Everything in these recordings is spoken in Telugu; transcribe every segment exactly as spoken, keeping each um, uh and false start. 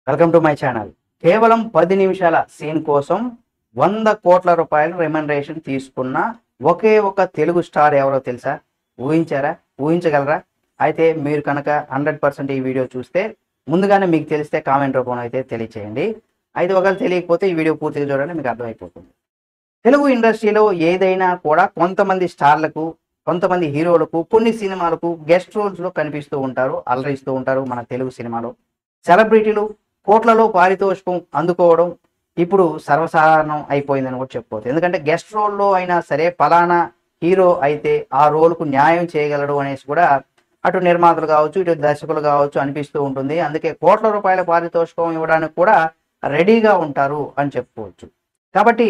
Welcome to my channel. కేవలం పది నిమిషాల సీన్ కోసం వంద కోట్ల రూపాయలు రెమ్యునరేషన్ తీసుకున్న ఒకే ఒక తెలుగు స్టార్ ఎవరో తెలుసా? ఊహించారా? ఊహించగలరా? అయితే మీరు కనుక హండ్రెడ్ పర్సెంట్ ఈ వీడియో చూస్తే ముందుగానే మీకు తెలిస్తే కామెంట్ రూపంలో అయితే తెలియచేయండి. అయితే ఒకవేళ తెలియకపోతే ఈ వీడియో పూర్తిగా చూడండి, మీకు అర్థమైపోతుంది. తెలుగు ఇండస్ట్రీలో ఏదైనా కూడా కొంతమంది స్టార్లకు, కొంతమంది హీరోలకు కొన్ని సినిమాలకు గెస్ట్ రోల్స్లో కనిపిస్తూ ఉంటారు, అలరిస్తూ ఉంటారు. మన తెలుగు సినిమాలో సెలబ్రిటీలు కోట్లలో పారితోషికం అందుకోవడం ఇప్పుడు సర్వసాధారణం అయిపోయిందని కూడా చెప్పుకోవచ్చు. ఎందుకంటే గెస్ట్ రోల్లో అయినా సరే పలానా హీరో అయితే ఆ రోల్కు న్యాయం చేయగలడు అనేసి కూడా అటు నిర్మాతలు కావచ్చు, ఇటు దర్శకులు కావచ్చు అనిపిస్తూ ఉంటుంది. అందుకే కోట్ల రూపాయల పారితోషికం ఇవ్వడానికి కూడా రెడీగా ఉంటారు అని చెప్పుకోవచ్చు. కాబట్టి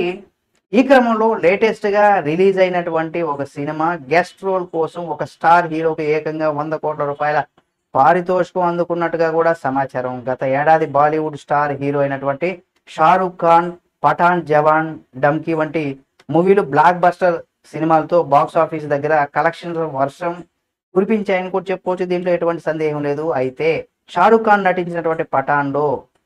ఈ క్రమంలో లేటెస్ట్గా రిలీజ్ అయినటువంటి ఒక సినిమా గెస్ట్ రోల్ కోసం ఒక స్టార్ హీరోకి ఏకంగా వంద కోట్ల రూపాయల పారితోషికం అందుకున్నట్టుగా కూడా సమాచారం. గత ఏడాది బాలీవుడ్ స్టార్ హీరో అయినటువంటి షారుఖ్ ఖాన్ పఠాన్, జవాన్, డంకీ వంటి మూవీలు బ్లాక్ బస్టర్ సినిమాలతో బాక్స్ ఆఫీస్ దగ్గర కలెక్షన్ వర్షం కురిపించాయని కూడా చెప్పుకోవచ్చు. దీంట్లో ఎటువంటి సందేహం లేదు. అయితే షారుఖ్ ఖాన్ నటించినటువంటి పఠాన్లో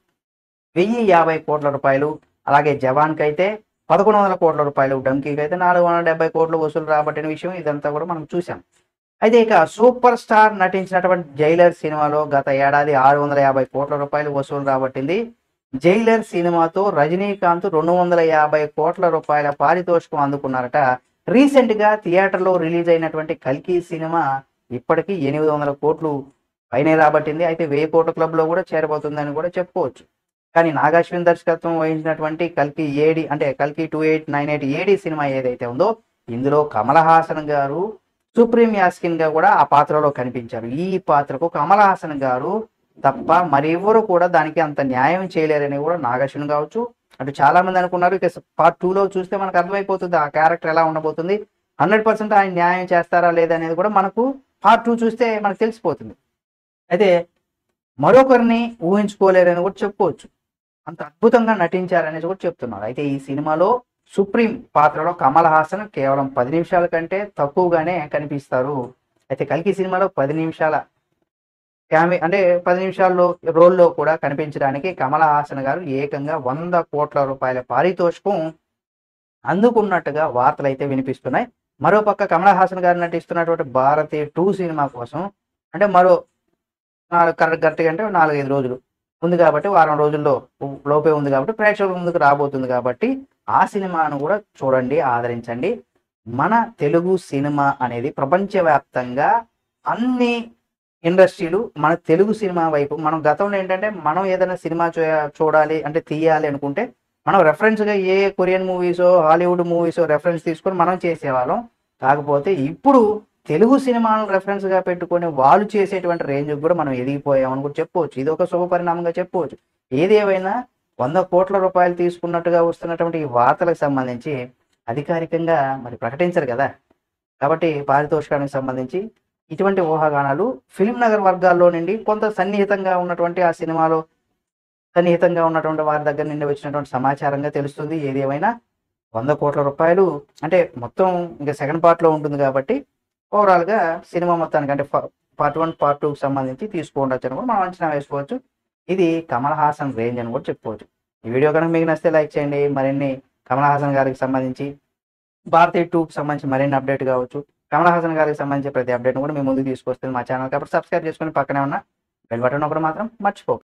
వెయ్యి యాభై కోట్ల రూపాయలు, అలాగే జవాన్కి అయితే పదకొండు వందల కోట్ల రూపాయలు, డంకీకి అయితే నాలుగు వందల డెబ్బై కోట్లు వసూలు రాబట్టిన విషయం ఇదంతా కూడా మనం చూసాం. అయితే ఇక సూపర్ స్టార్ నటించినటువంటి జైలర్ సినిమాలో గత ఏడాది ఆరు వందల యాభై కోట్ల రూపాయలు వసూలు రాబట్టింది. జైలర్ సినిమాతో రజనీకాంత్ రెండు వందల యాభై కోట్ల రూపాయల పారితోషికం అందుకున్నారట. రీసెంట్ గా థియేటర్లో రిలీజ్ అయినటువంటి కల్కి సినిమా ఇప్పటికీ ఎనిమిది వందల కోట్లు పైనే రాబట్టింది. అయితే వెయ్యి కోట్ల క్లబ్ లో కూడా చేరబోతుందని కూడా చెప్పుకోవచ్చు. కానీ నాగాశ్విన్ దర్శకత్వం వహించినటువంటి కల్కి ఏడి అంటే కల్కి two eight nine eight AD సినిమా ఏదైతే ఉందో ఇందులో కమల్ హాసన్ గారు సుప్రీం యాస్కిన్ గా కూడా ఆ పాత్రలో కనిపించారు. ఈ పాత్రకు కమల్ హాసన్ గారు తప్ప మరెవరు కూడా దానికి అంత న్యాయం చేయలేరని కూడా నాగార్జున కావచ్చు అటు చాలా మంది అనుకున్నారు. ఇక పార్ట్ టూలో చూస్తే మనకు అర్థమైపోతుంది ఆ క్యారెక్టర్ ఎలా ఉండబోతుంది. హండ్రెడ్ పర్సెంట్ ఆయన న్యాయం చేస్తారా లేదా అనేది కూడా మనకు పార్ట్ టూ చూస్తే మనకు తెలిసిపోతుంది. అయితే మరొకరిని ఊహించుకోలేరని కూడా చెప్పుకోవచ్చు. అంత అద్భుతంగా నటించారనేది కూడా చెప్తున్నారు. అయితే ఈ సినిమాలో సుప్రీం పాత్రలో కమల్ హాసన్ కేవలం పది నిమిషాల కంటే తక్కువగానే కనిపిస్తారు. అయితే కల్కి సినిమాలో పది నిమిషాల క్యామి అంటే పది నిమిషాల్లో రోల్లో కూడా కనిపించడానికి కమల్ హాసన్ గారు ఏకంగా వంద కోట్ల రూపాయల పారితోషికం అందుకున్నట్టుగా వార్తలు అయితే వినిపిస్తున్నాయి. మరోపక్క కమల్ హాసన్ గారు నటిస్తున్నటువంటి భారతి టూ సినిమా కోసం అంటే మరో నాలుగు కరెక్ట్గా అంటే నాలుగైదు రోజులు ఉంది కాబట్టి వారం రోజుల్లో లోపే ఉంది కాబట్టి ప్రేక్షకుల ముందుకు రాబోతుంది కాబట్టి ఆ సినిమాను కూడా చూడండి, ఆదరించండి. మన తెలుగు సినిమా అనేది ప్రపంచవ్యాప్తంగా అన్ని ఇండస్ట్రీలు మన తెలుగు సినిమా వైపు మనం గతంలో ఏంటంటే మనం ఏదైనా సినిమా చూడాలి అంటే తీయాలి అనుకుంటే మనం రెఫరెన్స్గా ఏ కొరియన్ మూవీసో హాలీవుడ్ మూవీసో రెఫరెన్స్ తీసుకొని మనం చేసేవాళ్ళం. కాకపోతే ఇప్పుడు తెలుగు సినిమాలను రెఫరెన్స్గా పెట్టుకొని వాళ్ళు చేసేటువంటి రేంజ్కి కూడా మనం ఎదిగిపోయామని కూడా చెప్పుకోవచ్చు. ఇది ఒక శుభ పరిణామంగా చెప్పుకోవచ్చు. ఏదేమైనా వంద కోట్ల రూపాయలు తీసుకున్నట్టుగా వస్తున్నటువంటి ఈ వార్తలకు సంబంధించి అధికారికంగా మరి ప్రకటించరు కదా. కాబట్టి పారితోషికానికి సంబంధించి ఇటువంటి ఊహాగానాలు ఫిల్మ్ నగర్ వర్గాల్లో నుండి కొంత సన్నిహితంగా ఉన్నటువంటి ఆ సినిమాలో సన్నిహితంగా ఉన్నటువంటి వారి దగ్గర నుండి వచ్చినటువంటి సమాచారంగా తెలుస్తుంది. ఏదేమైనా వంద కోట్ల రూపాయలు అంటే మొత్తం ఇంకా సెకండ్ పార్ట్లో ఉంటుంది కాబట్టి ఓవరాల్గా సినిమా మొత్తానికి అంటే పార్ట్ వన్ పార్ట్ టూకి సంబంధించి తీసుకోవచ్చు అని కూడా మనం అంచనా వేసుకోవచ్చు. ఇది కమల్ హాసన్ రేంజ్ అని కూడా చెప్పుకోవచ్చు. ఈ వీడియో కనుక మీకు నచ్చితే లైక్ చేయండి. మరిన్ని కమల్ హాసన్ గారికి సంబంధించి భారతీ టూకి సంబంధించి మరిన్ని అప్డేట్ కావచ్చు, కమల్ హాసన్ గారికి సంబంధించి ప్రతి అప్డేట్ను కూడా మేము ముందుకు తీసుకొస్తుంది మా ఛానల్. కాబట్టి సబ్స్క్రైబ్ చేసుకొని పక్కనే ఉన్న బెల్ బటన్ ఒకటి మాత్రం మర్చిపోకండి.